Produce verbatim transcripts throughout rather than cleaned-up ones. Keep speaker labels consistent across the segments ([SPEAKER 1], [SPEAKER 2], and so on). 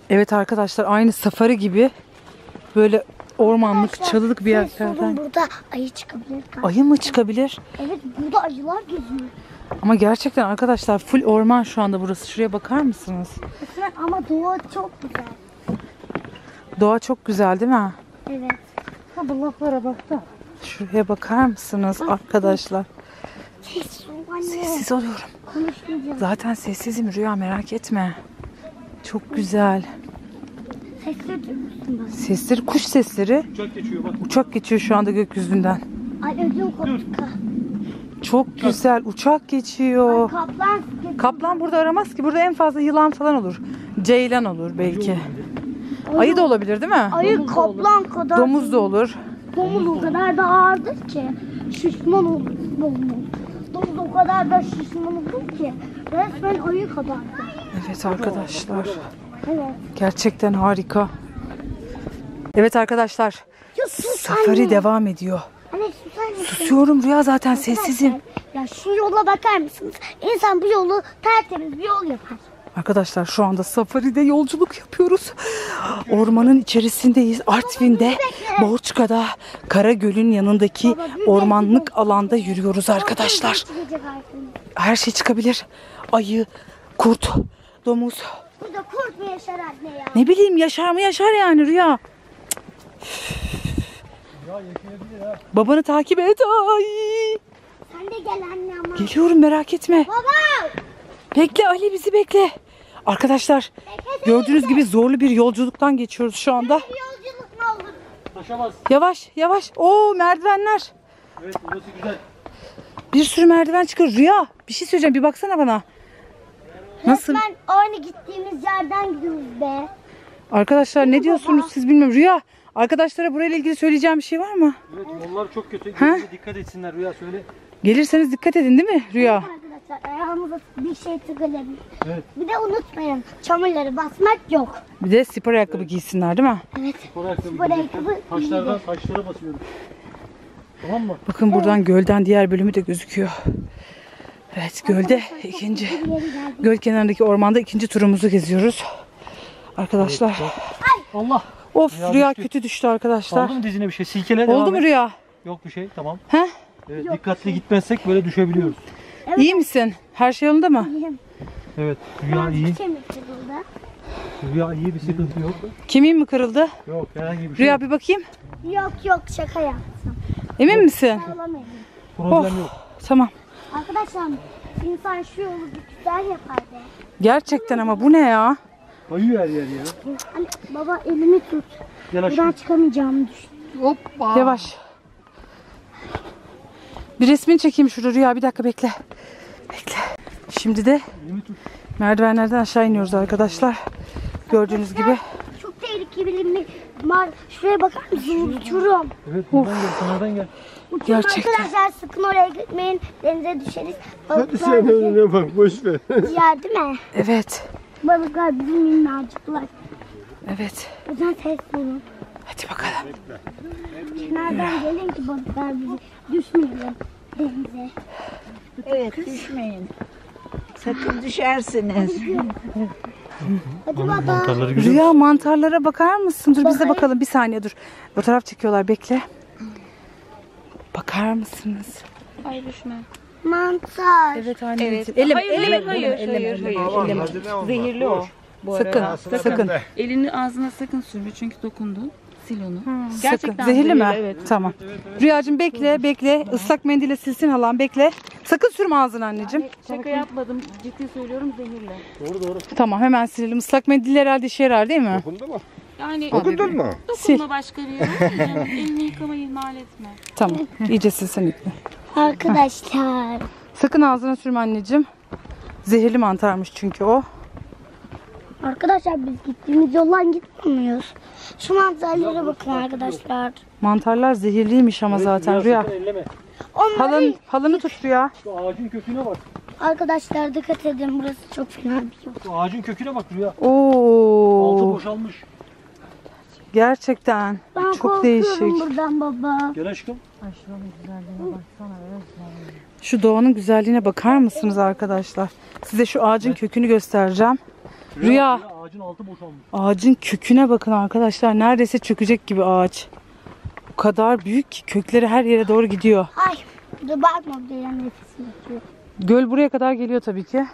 [SPEAKER 1] Evet arkadaşlar, aynı safari gibi böyle ormanlık,
[SPEAKER 2] Arkadaşlar,
[SPEAKER 1] çalılık bir yer.
[SPEAKER 2] siz sorun, burada ayı çıkabilir.
[SPEAKER 1] Ayı mı çıkabilir?
[SPEAKER 2] Evet, burada ayılar geziyor.
[SPEAKER 1] Ama gerçekten arkadaşlar full orman şu anda burası. Şuraya bakar mısınız?
[SPEAKER 2] Ama doğa çok güzel.
[SPEAKER 1] Doğa çok güzel değil mi?
[SPEAKER 2] Evet.
[SPEAKER 1] Ha, bu laflara bak da. Şuraya bakar mısınız arkadaşlar?
[SPEAKER 2] Sessiz ol anne.
[SPEAKER 1] Sessiz oluyorum.
[SPEAKER 2] Konuşmayacağım.
[SPEAKER 1] Zaten sessizim Rüya, merak etme. Çok güzel.
[SPEAKER 2] Sesleri duyuyorsun bak.
[SPEAKER 1] Sesleri, kuş sesleri.
[SPEAKER 3] Uçak geçiyor bak.
[SPEAKER 1] Uçak geçiyor şu anda gökyüzünden.
[SPEAKER 2] Ay ödüm koptu.
[SPEAKER 1] Çok güzel. Uçak geçiyor.
[SPEAKER 2] Kaplan.
[SPEAKER 1] Kaplan burada aramaz ki. Burada en fazla yılan falan olur. Ceylan olur belki. Ayı da olabilir değil mi?
[SPEAKER 2] Ayı kaplan kadar.
[SPEAKER 1] Domuz da olur.
[SPEAKER 2] Domuz o kadar da ağırdır ki. Şişman olur domuz. Domuz o kadar da şişman olur ki. Resmen ayı kadar.
[SPEAKER 1] Evet arkadaşlar.
[SPEAKER 2] Evet.
[SPEAKER 1] Gerçekten harika. Evet arkadaşlar.
[SPEAKER 2] Ya sus
[SPEAKER 1] Safari
[SPEAKER 2] anne.
[SPEAKER 1] devam ediyor.
[SPEAKER 2] Anne sus anne.
[SPEAKER 1] Susuyorum Rüya, zaten sessizim.
[SPEAKER 2] Ya şu yola bakar mısınız? İnsan bu yolu tertemiz bir yol yapar.
[SPEAKER 1] Arkadaşlar şu anda safaride yolculuk yapıyoruz. Ormanın içerisindeyiz. Artvin'de, Borçka'da, Karagöl'ün yanındaki ormanlık alanda yürüyoruz arkadaşlar. Her şey çıkabilir. Ayı, kurt, domuz.
[SPEAKER 2] Burada kurt mu yaşar anne ya?
[SPEAKER 1] Ne bileyim, yaşar mı yaşar yani Rüya. Babanı takip et. Ay.
[SPEAKER 2] Sen de gel anne ama.
[SPEAKER 1] Geliyorum, merak etme.
[SPEAKER 2] Baba!
[SPEAKER 1] Bekle Ali, bizi bekle. Arkadaşlar gördüğünüz gibi zorlu bir yolculuktan geçiyoruz şu anda.
[SPEAKER 2] Bir yolculuk mu olur?
[SPEAKER 3] Taşa bas.
[SPEAKER 1] Yavaş yavaş. Oo, merdivenler.
[SPEAKER 3] Evet, burası güzel.
[SPEAKER 1] Bir sürü merdiven çıkıyor. Rüya, bir şey söyleyeceğim, bir baksana bana. Nasıl?
[SPEAKER 2] Resmen aynı gittiğimiz yerden gidiyoruz be.
[SPEAKER 1] Arkadaşlar ne diyorsunuz siz, bilmiyorum. Rüya, arkadaşlara burayla ilgili söyleyeceğim bir şey var mı?
[SPEAKER 3] Evet, yollar çok kötü.
[SPEAKER 1] Ha?
[SPEAKER 3] Dikkat etsinler Rüya, söyle.
[SPEAKER 1] Gelirseniz dikkat edin değil mi Rüya?
[SPEAKER 2] Arkadaşlar ayağımıza bir şey tıkılabilir.
[SPEAKER 3] Evet.
[SPEAKER 2] Bir de unutmayın, çamurları basmak yok.
[SPEAKER 1] Bir de spor ayakkabı giysinler değil mi?
[SPEAKER 2] Evet.
[SPEAKER 3] Spor ayakkabı
[SPEAKER 2] Spor
[SPEAKER 3] giyecekler.
[SPEAKER 2] ayakkabı
[SPEAKER 3] Taşlardan taşlara basıyoruz. Tamam mı?
[SPEAKER 1] Bakın buradan gölden diğer bölümü de gözüküyor. Evet, gölde ikinci, göl kenarındaki ormanda ikinci turumuzu geziyoruz. Arkadaşlar.
[SPEAKER 3] Allah.
[SPEAKER 1] Of,
[SPEAKER 3] Rüya
[SPEAKER 1] Rüya
[SPEAKER 3] düştü.
[SPEAKER 1] kötü düştü arkadaşlar.
[SPEAKER 3] Oldu mu dizine bir şey? Silkele, devam
[SPEAKER 1] Oldu mu
[SPEAKER 3] et.
[SPEAKER 1] Rüya?
[SPEAKER 3] Yok bir şey, tamam.
[SPEAKER 1] He?
[SPEAKER 3] Evet, dikkatli gitmezsek böyle düşebiliyoruz.
[SPEAKER 1] İyi misin? Her şey yolunda mı?
[SPEAKER 3] Evet, Rüya iyi.
[SPEAKER 2] Kemikli burada.
[SPEAKER 3] Rüya iyi, bir sıkıntı yok.
[SPEAKER 1] Kemiğin mi kırıldı?
[SPEAKER 3] Yok, herhangi bir şey
[SPEAKER 1] Rüya
[SPEAKER 3] yok.
[SPEAKER 1] bir bakayım.
[SPEAKER 2] Yok yok şaka yaptım.
[SPEAKER 1] Emin misin?
[SPEAKER 2] Ağlamayın.
[SPEAKER 3] Problem
[SPEAKER 1] Oh,
[SPEAKER 3] yok.
[SPEAKER 1] tamam.
[SPEAKER 2] Arkadaşlar insan şu yolu bir güzel yapar be.
[SPEAKER 1] Gerçekten ama bu ne ya?
[SPEAKER 3] Bayıyor her yer ya.
[SPEAKER 2] Hani baba elimi tut.
[SPEAKER 3] Gel
[SPEAKER 2] Buradan
[SPEAKER 3] aşkım.
[SPEAKER 2] çıkamayacağımı düşün.
[SPEAKER 3] Hoppa.
[SPEAKER 1] Yavaş. Bir resmini çekeyim şurada Rüya, bir dakika bekle. Bekle. Şimdi de
[SPEAKER 3] Elimi tut.
[SPEAKER 1] merdivenlerden aşağı iniyoruz arkadaşlar. Gördüğünüz gibi.
[SPEAKER 2] Çok tehlikeli bir mar. Şuraya bakar mısınız? Uçurum.
[SPEAKER 3] Evet, buradan gel, kenardan gel.
[SPEAKER 2] Uçurum
[SPEAKER 1] Gerçekten.
[SPEAKER 2] arkadaşlar, sakın oraya gitmeyin. Denize düşeriz.
[SPEAKER 4] Hadi
[SPEAKER 2] Balıklar
[SPEAKER 4] sen
[SPEAKER 2] bizi
[SPEAKER 4] önüne bak, boş ver.
[SPEAKER 2] yer değil mi?
[SPEAKER 1] Evet.
[SPEAKER 2] Balıklar bizim minnacıklar.
[SPEAKER 1] Evet.
[SPEAKER 2] O yüzden ses olun.
[SPEAKER 1] Hadi bakalım.
[SPEAKER 2] Kenardan gelin ki balıklar bizi düşmeyelim denize.
[SPEAKER 5] Evet, düşmeyin. Sakın düşersiniz.
[SPEAKER 2] Hadi baba.
[SPEAKER 3] Mantarları güzel.
[SPEAKER 1] Rüya, mantarlara bakar mısın? Dur biz de
[SPEAKER 2] Bakayım.
[SPEAKER 1] bakalım, bir saniye dur. Fotoğraf çekiyorlar, bekle. Bakar mısınız?
[SPEAKER 5] Ay düşme.
[SPEAKER 2] Mantar.
[SPEAKER 1] Evet anneciğim.
[SPEAKER 5] Evet.
[SPEAKER 1] Elim,
[SPEAKER 5] hayır,
[SPEAKER 1] elime,
[SPEAKER 5] hayır, hayır,
[SPEAKER 1] elime,
[SPEAKER 5] hayır,
[SPEAKER 1] elime,
[SPEAKER 5] hayır.
[SPEAKER 1] elime.
[SPEAKER 4] Hadi ne oldu?
[SPEAKER 5] Zehirli o. Bu
[SPEAKER 1] Sakın,
[SPEAKER 5] arada.
[SPEAKER 1] sakın.
[SPEAKER 5] Elini ağzına sakın sürme çünkü dokundun. Sil onu.
[SPEAKER 1] Sakın. Zehirli mi?
[SPEAKER 5] Evet.
[SPEAKER 1] Tamam. Rüyacığım bekle, bekle. Islak mendille silsin halam, bekle. Sakın sürme ağzına anneciğim.
[SPEAKER 5] Şaka yapmadım. Ciddi söylüyorum, zehirli.
[SPEAKER 3] Doğru doğru.
[SPEAKER 1] Tamam, hemen silelim. Islak mendil herhalde işe yarar değil mi?
[SPEAKER 4] Dokundu mu?
[SPEAKER 5] Yani
[SPEAKER 4] Dokundun mu?
[SPEAKER 5] dokunma başka bir yere. Yani elini yıkamayı ihmal etme.
[SPEAKER 1] Tamam. İyice silsen iple.
[SPEAKER 2] Arkadaşlar.
[SPEAKER 1] Sakın ağzına sürme anneciğim. Zehirli mantarmış çünkü o.
[SPEAKER 2] Arkadaşlar biz gittiğimiz yoldan gitmiyoruz. Şu manzaralara bakın arkadaşlar.
[SPEAKER 1] Mantarlar zehirliymiş ama zaten Rüya.
[SPEAKER 3] Sakın elleme.
[SPEAKER 1] Halın,
[SPEAKER 2] Onların
[SPEAKER 1] halını tut Rüya.
[SPEAKER 3] Şu ağacın köküne bak.
[SPEAKER 2] arkadaşlar dikkat edin, burası çok fena bir yol.
[SPEAKER 3] Şu ağacın köküne bak Rüya. Altı
[SPEAKER 1] Oo,
[SPEAKER 3] boşalmış.
[SPEAKER 1] gerçekten
[SPEAKER 2] Ben
[SPEAKER 1] çok
[SPEAKER 2] korkuyorum
[SPEAKER 1] değişik.
[SPEAKER 2] buradan baba.
[SPEAKER 3] Gel aşkım.
[SPEAKER 1] Şu doğanın güzelliğine bakar mısınız arkadaşlar? Size şu ağacın kökünü göstereceğim. Rüya.
[SPEAKER 3] ağacın Ağacın altı boşalmış.
[SPEAKER 1] Ağacın köküne bakın arkadaşlar. Neredeyse çökecek gibi ağaç. O kadar büyük ki kökleri her yere doğru gidiyor.
[SPEAKER 2] Ay. Dur bakma bir de yan nefesim atıyor.
[SPEAKER 1] Göl buraya kadar geliyor tabii ki.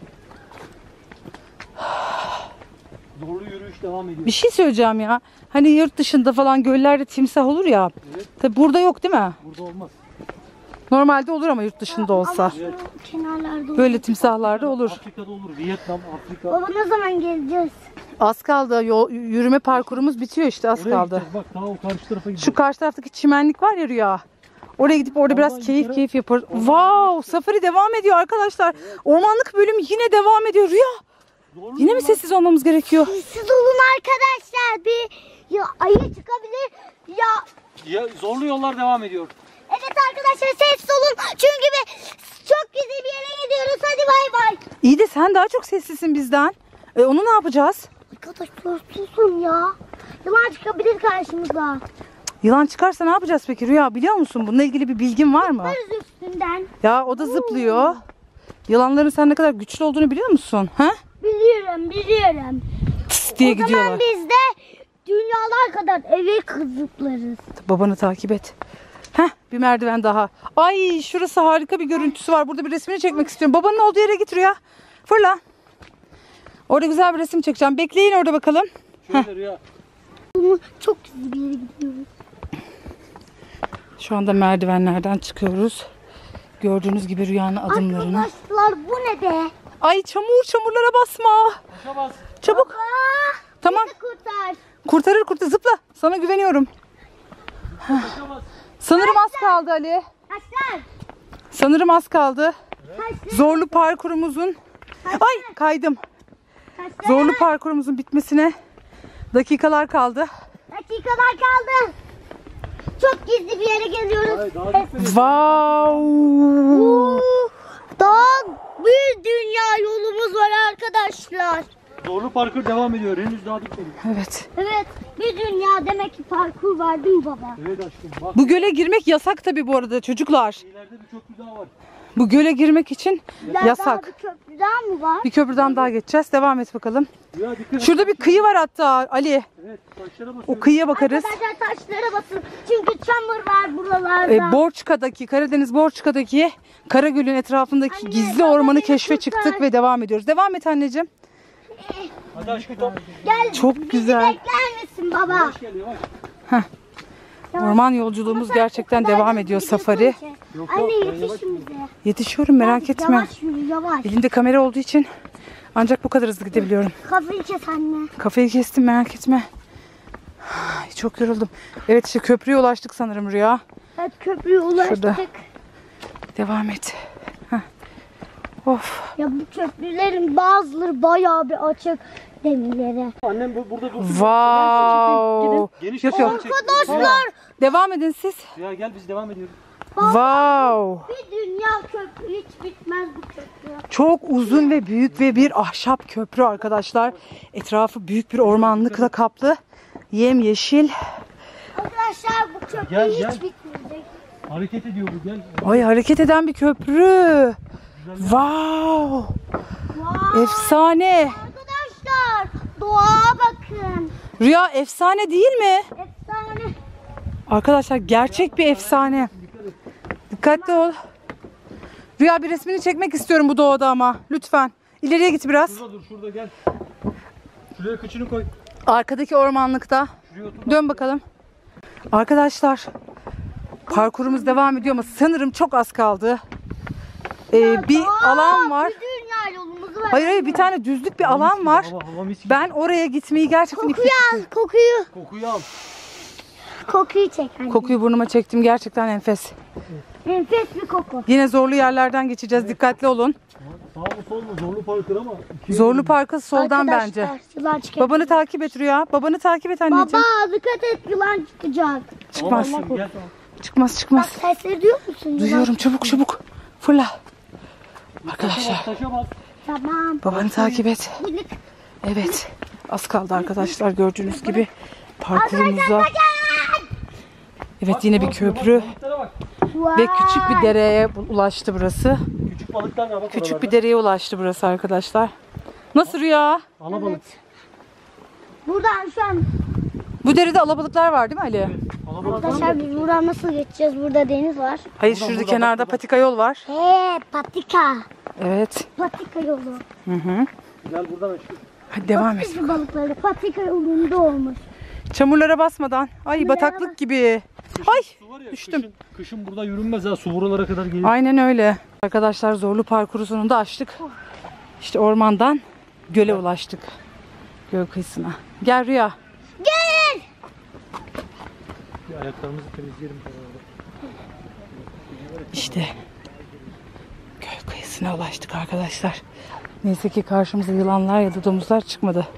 [SPEAKER 3] Zorlu yürüyüş devam ediyor.
[SPEAKER 1] Bir şey söyleyeceğim ya. Hani yurt dışında falan göllerde timsah olur ya.
[SPEAKER 3] Evet.
[SPEAKER 1] Tabii burada yok değil mi?
[SPEAKER 3] Burada olmaz.
[SPEAKER 1] Normalde olur ama yurt dışında olsa.
[SPEAKER 2] Ama şu kenarlarda olur.
[SPEAKER 1] Böyle timsahlarda olur.
[SPEAKER 3] Afrika'da olur. Vietnam, Afrika.
[SPEAKER 2] Baba ne zaman geleceğiz?
[SPEAKER 1] Az kaldı. Yol, yürüme parkurumuz bitiyor işte, az
[SPEAKER 3] Oraya
[SPEAKER 1] kaldı.
[SPEAKER 3] gideceğiz. Bak daha o karşı tarafa gidiyor.
[SPEAKER 1] Şu karşı taraftaki çimenlik var ya Rüya. Oraya gidip orada biraz
[SPEAKER 3] Oradan
[SPEAKER 1] keyif
[SPEAKER 3] yukarı-
[SPEAKER 1] keyif yaparız. Wow, safari devam ediyor arkadaşlar. Ormanlık bölüm yine devam ediyor Rüya.
[SPEAKER 3] Zorlu
[SPEAKER 1] Yine mi sessiz olmamız gerekiyor?
[SPEAKER 2] Siz olun arkadaşlar. Bir ya ayı çıkabilir ya.
[SPEAKER 3] Ya, zorlu yollar devam ediyor.
[SPEAKER 2] Evet arkadaşlar sessiz olun. Çünkü bir çok güzel bir yere gidiyoruz. Hadi bay bay.
[SPEAKER 1] İyi de sen daha çok sessizsin bizden. E, onu ne yapacağız?
[SPEAKER 2] Arkadaşlar susun ya. Yılan çıkabilir karşımıza.
[SPEAKER 1] Yılan çıkarsa ne yapacağız peki Rüya, biliyor musun? Bununla ilgili bir bilgin var mı?
[SPEAKER 2] Varız üstünden.
[SPEAKER 1] Ya o da zıplıyor. Yılanların sen ne kadar güçlü olduğunu biliyor musun? Ha?
[SPEAKER 2] Biliyorum biliyorum.
[SPEAKER 1] Tıs diye
[SPEAKER 2] O zaman
[SPEAKER 1] gidiyorlar.
[SPEAKER 2] biz de dünyalar kadar eve zıplarız.
[SPEAKER 1] Babanı takip et. Heh, bir merdiven daha. Ay, şurası harika bir görüntüsü var. Burada bir resmini çekmek istiyorum. Babanın olduğu yere git Rüya. Fırla. Orada güzel bir resim çekeceğim. Bekleyin orada bakalım.
[SPEAKER 3] Şöyle Rüya.
[SPEAKER 2] Bunu çok güzel bir yere gidiyoruz.
[SPEAKER 1] Şu anda merdivenlerden çıkıyoruz. Gördüğünüz gibi Rüya'nın adımlarını.
[SPEAKER 2] Arkadaşlar bu ne be?
[SPEAKER 1] Ay çamur, çamurlara basma.
[SPEAKER 3] Taşa bas.
[SPEAKER 1] Çabuk.
[SPEAKER 2] Aa,
[SPEAKER 1] Tamam.
[SPEAKER 2] bizi kurtar.
[SPEAKER 1] Kurtarır kurtarır. Zıpla. Sana güveniyorum.
[SPEAKER 3] Taşa bas.
[SPEAKER 1] Sanırım az kaldı Ali.
[SPEAKER 2] Taşlar.
[SPEAKER 1] Sanırım az kaldı.
[SPEAKER 2] Taşlar.
[SPEAKER 1] Zorlu parkurumuzun. Ay kaydım.
[SPEAKER 2] Taşlar.
[SPEAKER 1] Zorlu parkurumuzun bitmesine dakikalar kaldı.
[SPEAKER 2] Dakikalar kaldı. Çok gizli bir yere geliyoruz.
[SPEAKER 3] Hayır, daha gitmedi.
[SPEAKER 1] Wow.
[SPEAKER 2] Oo, Daha bir dünya yolumuz var arkadaşlar.
[SPEAKER 3] Zorlu parkur devam ediyor. Henüz daha bitmedi.
[SPEAKER 1] Evet.
[SPEAKER 2] Evet, bir dünya demek ki parkur var değil mi baba?
[SPEAKER 3] Evet aşkım bak.
[SPEAKER 1] Bu göle girmek yasak tabii bu arada çocuklar.
[SPEAKER 3] İleride bir köprü daha var.
[SPEAKER 1] Bu göle girmek için
[SPEAKER 2] Daha
[SPEAKER 1] yasak.
[SPEAKER 2] bir köprü daha mı var?
[SPEAKER 1] Bir köprüden daha geçeceğiz. Devam et bakalım.
[SPEAKER 3] Rüya dikkat et.
[SPEAKER 1] Şurada bir kıyı var hatta Ali.
[SPEAKER 3] Evet taşlara basıyoruz.
[SPEAKER 1] O kıyıya bakarız.
[SPEAKER 2] Arkadaşlar taşlara basın. Çünkü çamur var buralarda.
[SPEAKER 1] Ee, Borçka'daki, Karadeniz Borçka'daki Karagöl'ün etrafındaki
[SPEAKER 2] Anne,
[SPEAKER 1] gizli
[SPEAKER 2] baba
[SPEAKER 1] ormanı
[SPEAKER 2] beni
[SPEAKER 1] keşfe
[SPEAKER 2] kurtar.
[SPEAKER 1] çıktık ve devam ediyoruz. Devam et anneciğim.
[SPEAKER 3] Hadi aşkım tamam.
[SPEAKER 2] Gel,
[SPEAKER 1] Çok
[SPEAKER 2] bizi
[SPEAKER 1] güzel.
[SPEAKER 2] bekler misin baba?
[SPEAKER 3] Yavaş gel yavaş.
[SPEAKER 1] Orman yolculuğumuz gerçekten devam ediyor safari.
[SPEAKER 3] Yok,
[SPEAKER 2] Anne
[SPEAKER 3] yok, ben yavaş
[SPEAKER 2] yetişin bize.
[SPEAKER 1] Yetişiyorum, merak etme.
[SPEAKER 2] Yavaş yürü yavaş.
[SPEAKER 1] Elimde kamera olduğu için ancak bu kadar hızlı gidebiliyorum.
[SPEAKER 2] Kafayı kes anne.
[SPEAKER 1] Kafayı kestim, merak etme. Ay, çok yoruldum. Evet işte köprüye ulaştık sanırım Rüya.
[SPEAKER 2] Evet köprüye ulaştık.
[SPEAKER 1] Şurada. Devam et. Heh. Of.
[SPEAKER 2] Ya bu köprülerin bazıları bayağı bir açık demirleri.
[SPEAKER 3] Annem bu, burada dursun.
[SPEAKER 1] Wow.
[SPEAKER 3] Geniş
[SPEAKER 1] Yok
[SPEAKER 3] bir
[SPEAKER 1] yok.
[SPEAKER 3] alan çek.
[SPEAKER 2] Arkadaşlar
[SPEAKER 1] Devam edin siz.
[SPEAKER 3] Ya gel biz devam ediyoruz.
[SPEAKER 1] Wow.
[SPEAKER 2] bir dünya köprü hiç bitmez bu köprü.
[SPEAKER 1] Çok uzun ve büyük ve bir ahşap köprü arkadaşlar. Etrafı büyük bir ormanlıkla kaplı. Yemyeşil.
[SPEAKER 2] Arkadaşlar bu köprü
[SPEAKER 3] Gel,
[SPEAKER 2] hiç
[SPEAKER 3] gel.
[SPEAKER 2] bitmeyecek.
[SPEAKER 3] Hareket ediyor bu gel.
[SPEAKER 1] Ay, hareket eden bir köprü. Wow.
[SPEAKER 2] Vay,
[SPEAKER 1] Efsane.
[SPEAKER 2] arkadaşlar doğa bakın.
[SPEAKER 1] Rüya efsane değil mi?
[SPEAKER 2] Efsane.
[SPEAKER 1] Arkadaşlar gerçek bir efsane. Dikkatli ol. Rüya bir resmini çekmek istiyorum bu doğada ama. Lütfen. İleriye git biraz.
[SPEAKER 3] Şurada dur şurada gel. Şuraya kıçını koy.
[SPEAKER 1] Arkadaki ormanlıkta.
[SPEAKER 3] Şuraya otur.
[SPEAKER 1] Dön bakalım. Arkadaşlar parkurumuz devam ediyor ama sanırım çok az kaldı. Ee, bir
[SPEAKER 2] Daha
[SPEAKER 1] alan var.
[SPEAKER 2] Bir dünya yolumuz var.
[SPEAKER 1] Hayır hayır bir tane düzlük bir alan var.
[SPEAKER 3] Hava, hava mis gibi.
[SPEAKER 1] Ben oraya gitmeyi gerçekten
[SPEAKER 2] Kokuyu al kokuyu.
[SPEAKER 3] Kokuyu al.
[SPEAKER 2] Kokuyu çek anne.
[SPEAKER 1] kokuyu burnuma çektim, gerçekten enfes.
[SPEAKER 2] Enfes bir koku.
[SPEAKER 1] Yine zorlu yerlerden geçeceğiz, dikkatli olun.
[SPEAKER 3] Sağ mı sol mu zorlu parkur ama. ikiye
[SPEAKER 1] Zorlu
[SPEAKER 3] bölün.
[SPEAKER 1] parkı soldan
[SPEAKER 2] Arkadaşlar,
[SPEAKER 1] bence.
[SPEAKER 2] Yılan çıkacak.
[SPEAKER 1] Babanı takip et Rüya. Babanı takip et anneciğim.
[SPEAKER 2] Baba dikkat et yılan çıkacak.
[SPEAKER 1] Çıkmaz.
[SPEAKER 3] Tamam, gel.
[SPEAKER 1] Çıkmaz
[SPEAKER 2] Bak
[SPEAKER 1] çıkmaz.
[SPEAKER 2] sesleri duyuyor musun? Yılan?
[SPEAKER 1] Duyuyorum, çabuk çabuk. Fırla.
[SPEAKER 3] Taşa
[SPEAKER 1] Arkadaşlar
[SPEAKER 3] bas taşa bas.
[SPEAKER 2] Tamam.
[SPEAKER 1] babanı takip et.
[SPEAKER 2] Birlik.
[SPEAKER 1] Evet. Az kaldı arkadaşlar, gördüğünüz gibi parkurumuza. Evet, yine bir köprü
[SPEAKER 3] Balıklara bak.
[SPEAKER 2] Vay.
[SPEAKER 1] ve küçük bir dereye ulaştı burası.
[SPEAKER 3] Küçük balıklar var bak
[SPEAKER 1] Küçük
[SPEAKER 3] oralarda.
[SPEAKER 1] bir dereye ulaştı burası arkadaşlar. Nasıl Rüya?
[SPEAKER 3] Alabalık.
[SPEAKER 2] Buradan şu an
[SPEAKER 1] Bu derede alabalıklar var değil mi Ali?
[SPEAKER 2] arkadaşlar biz buradan nasıl geçeceğiz? Burada deniz var.
[SPEAKER 1] Hayır şurada kenarda patika yol var.
[SPEAKER 2] He patika.
[SPEAKER 1] Evet.
[SPEAKER 2] Patika yolu.
[SPEAKER 1] Hı hı.
[SPEAKER 3] Gel buradan aşkım.
[SPEAKER 1] Hadi devam et.
[SPEAKER 2] Patika balıkları patika yolunda olmuş.
[SPEAKER 1] Çamurlara basmadan. Ay bataklık gibi. Ay
[SPEAKER 3] Su var ya,
[SPEAKER 1] düştüm.
[SPEAKER 3] Kışın, kışın burada yürünmez ha. Su buralara kadar gelir.
[SPEAKER 1] Aynen öyle. Arkadaşlar zorlu parkuru sonunda açtık. İşte ormandan göle ulaştık. Göl kıyısına. Gel Rüya.
[SPEAKER 2] Gel.
[SPEAKER 3] Bir ayaklarımızı temizleyelim.
[SPEAKER 1] İşte göl kıyısına ulaştık arkadaşlar. Neyse ki karşımıza yılanlar ya da domuzlar çıkmadı.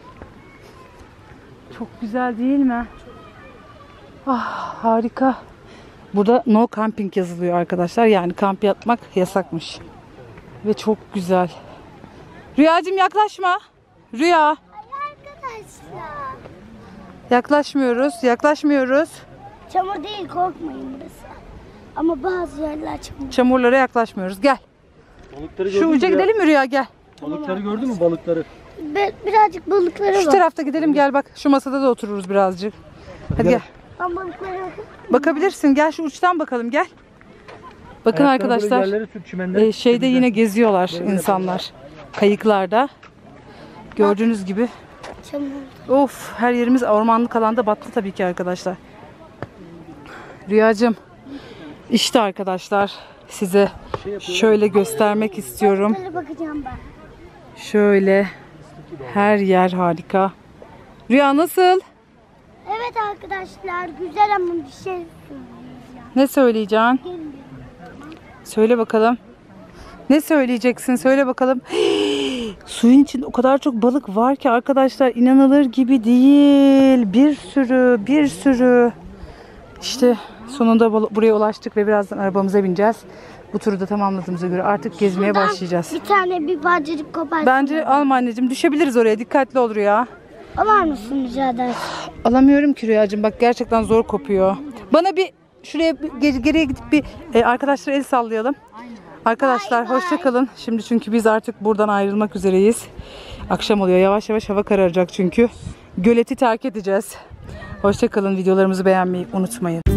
[SPEAKER 1] Çok güzel değil mi? Ah harika. Burada no camping yazılıyor arkadaşlar. Yani kamp yapmak yasakmış. Ve çok güzel. Rüyacığım yaklaşma. Rüya.
[SPEAKER 2] Arkadaşlar.
[SPEAKER 1] Yaklaşmıyoruz. Yaklaşmıyoruz.
[SPEAKER 2] Çamur değil korkmayın burası. Ama bazı yerler çamur.
[SPEAKER 1] Çamurlara yaklaşmıyoruz. Gel.
[SPEAKER 3] Balıkları
[SPEAKER 1] Şu
[SPEAKER 3] gördün mü
[SPEAKER 1] uca
[SPEAKER 3] ya?
[SPEAKER 1] gidelim mi Rüya? Gel.
[SPEAKER 3] Balıkları gördün mü balıkları?
[SPEAKER 2] Be- birazcık balıkları
[SPEAKER 1] Şu
[SPEAKER 2] var.
[SPEAKER 1] tarafta gidelim gel bak. Şu masada da otururuz birazcık. Hadi
[SPEAKER 3] Gel.
[SPEAKER 1] gel.
[SPEAKER 2] Ben balıklara bakın.
[SPEAKER 1] Bakabilirsin. Gel şu uçtan bakalım gel. Bakın
[SPEAKER 3] Ayakları böyle
[SPEAKER 1] arkadaşlar.
[SPEAKER 3] yerlere sür, çimenlere
[SPEAKER 1] e, şeyde
[SPEAKER 3] temizle.
[SPEAKER 1] yine geziyorlar insanlar. Kayıklarda. Gördüğünüz gibi.
[SPEAKER 2] Çamur.
[SPEAKER 1] Of her yerimiz ormanlık alanda battı tabii ki arkadaşlar. Rüyacığım. İşte arkadaşlar size şöyle göstermek istiyorum.
[SPEAKER 2] Balıklara bakacağım ben.
[SPEAKER 1] Şöyle her yer harika. Rüya nasıl?
[SPEAKER 2] Evet arkadaşlar güzel ama bir şey söyleyeceğim.
[SPEAKER 1] Ne söyleyeceksin?
[SPEAKER 2] Gelin.
[SPEAKER 1] Söyle bakalım. Ne söyleyeceksin? Söyle bakalım. Suyun içinde o kadar çok balık var ki arkadaşlar inanılır gibi değil. Bir sürü, bir sürü. İşte sonunda bal- buraya ulaştık ve birazdan arabamıza bineceğiz. Bu turu da tamamladığımıza göre artık gezmeye
[SPEAKER 2] Buradan
[SPEAKER 1] başlayacağız.
[SPEAKER 2] Bir tane bir parçacık koparsın.
[SPEAKER 1] Bence alma anneciğim. Düşebiliriz oraya. Dikkatli ol Rüya.
[SPEAKER 2] Alar mısın rica edersin?
[SPEAKER 1] Alamıyorum ki Rüyacığım. Bak gerçekten zor kopuyor. Bana bir şuraya bir geri- geriye gidip bir e, arkadaşlara el sallayalım. Arkadaşlar hoşça kalın. Şimdi çünkü biz artık buradan ayrılmak üzereyiz. Akşam oluyor. Yavaş yavaş hava kararacak çünkü. Göleti terk edeceğiz. Hoşça kalın. Videolarımızı beğenmeyi unutmayın.